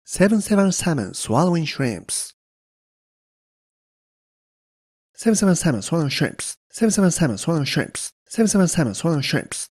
77 salmon swallowing shrimps. 77 salmon swallowing shrimps. 77 salmon swallowing shrimps. 77 salmon swallowing shrimps.